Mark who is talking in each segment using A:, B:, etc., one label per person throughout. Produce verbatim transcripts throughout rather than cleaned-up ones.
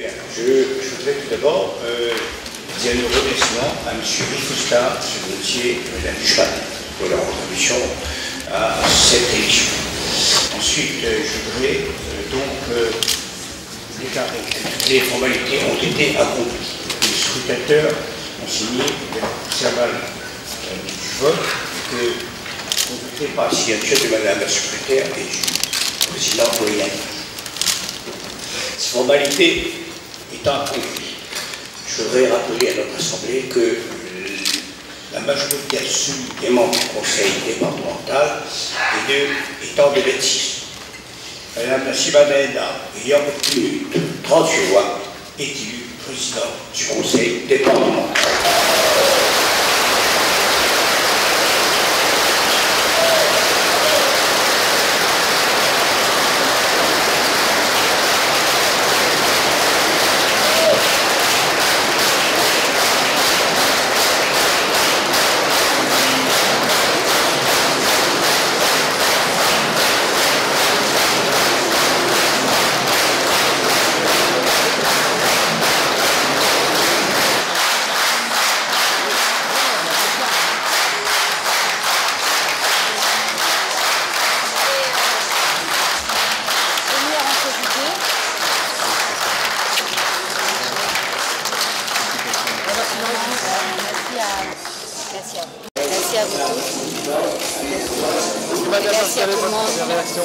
A: Bien, je, je voudrais tout d'abord euh, dire un remerciement à M. Rifousta, ce dossier de la Duchman, pour leur contribution à cette élection. Ensuite, euh, je voudrais euh, donc euh, déclarer que toutes les formalités ont été accomplies. Les scrutateurs ont signé le serment euh, du vote que vous ne pouvez pas signature de Madame la secrétaire et du président Moyen. Ces formalités étant accomplies, je voudrais rappeler à notre Assemblée que la majorité absolue des membres du Conseil départemental est de, étant de vingt-six. Madame Nassima Mena, ayant obtenu trente-huit voix, est élue présidente du Conseil départemental.
B: Merci à vous. Merci à vous tous. Merci à tout le monde.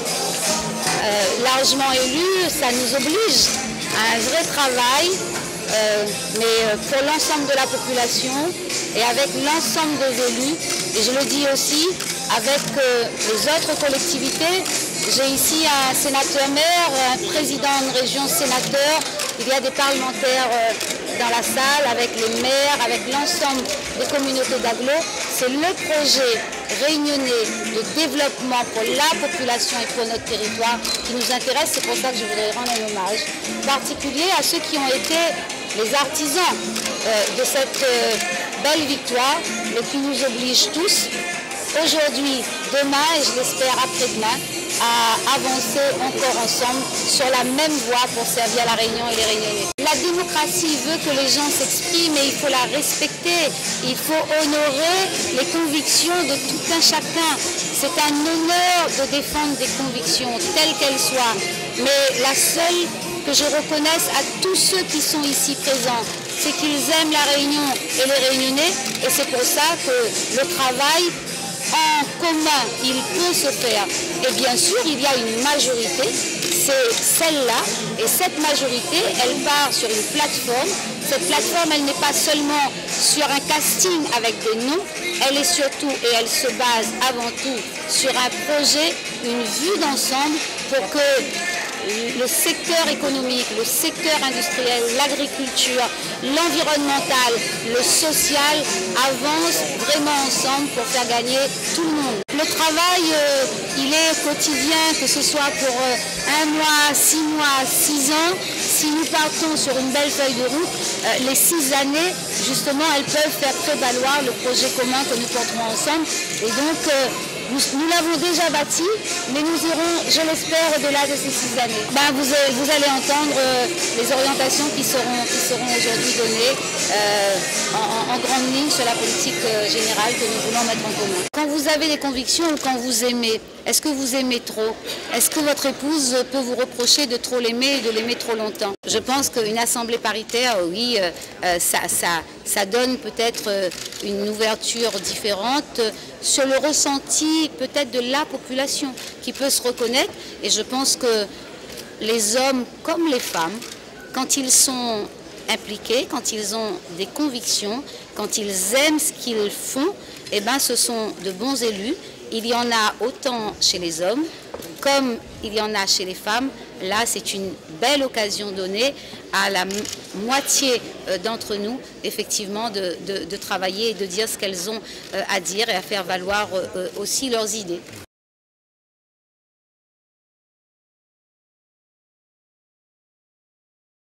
B: Euh, largement élu, ça nous oblige à un vrai travail, euh, mais pour l'ensemble de la population et avec l'ensemble des élus. Et je le dis aussi avec euh, les autres collectivités. J'ai ici un sénateur-maire, un président de région sénateur. Il y a des parlementaires euh, dans la salle, avec les maires, avec l'ensemble des communautés d'agglo. C'est le projet réunionnais de développement pour la population et pour notre territoire qui nous intéresse. C'est pour ça que je voudrais rendre un hommage particulier à ceux qui ont été les artisans euh, de cette euh, belle victoire, mais qui nous obligent tous, aujourd'hui, demain et je l'espère après-demain, à avancer encore ensemble sur la même voie pour servir la Réunion et les Réunionnais. La démocratie veut que les gens s'expriment et il faut la respecter. Il faut honorer les convictions de tout un chacun. C'est un honneur de défendre des convictions, telles qu'elles soient. Mais la seule que je reconnaisse à tous ceux qui sont ici présents, c'est qu'ils aiment la Réunion et les Réunionnais. Et c'est pour ça que le travail en commun, il peut se faire. Et bien sûr, il y a une majorité, c'est celle-là. Et cette majorité, elle part sur une plateforme. Cette plateforme, elle n'est pas seulement sur un casting avec des noms, elle est surtout, et elle se base avant tout, sur un projet, une vue d'ensemble pour que le secteur économique, le secteur industriel, l'agriculture, l'environnemental, le social avancent vraiment ensemble pour faire gagner tout le monde. Le travail, euh, il est quotidien, que ce soit pour euh, un mois, six mois, six ans. Si nous partons sur une belle feuille de route, euh, les six années, justement, elles peuvent faire prévaloir le projet commun que nous porterons ensemble. Et donc, euh, Nous, nous l'avons déjà bâti, mais nous irons, je l'espère, au-delà de ces six années. Ben, vous, vous allez entendre euh, les orientations qui seront, qui seront aujourd'hui données euh, en, en grande ligne sur la politique euh, générale que nous voulons mettre en commun. Quand vous avez des convictions ou quand vous aimez, est-ce que vous aimez trop? Est-ce que votre épouse peut vous reprocher de trop l'aimer et de l'aimer trop longtemps? Je pense qu'une assemblée paritaire, oui, euh, ça, ça, ça donne peut-être euh, une ouverture différente sur le ressenti peut-être de la population qui peut se reconnaître. Et je pense que les hommes comme les femmes, quand ils sont impliqués, quand ils ont des convictions, quand ils aiment ce qu'ils font, eh ben, ce sont de bons élus. Il y en a autant chez les hommes comme il y en a chez les femmes. Là, c'est une belle occasion donnée à la moitié d'entre nous, effectivement, de, de, de travailler et de dire ce qu'elles ont à dire et à faire valoir aussi leurs idées.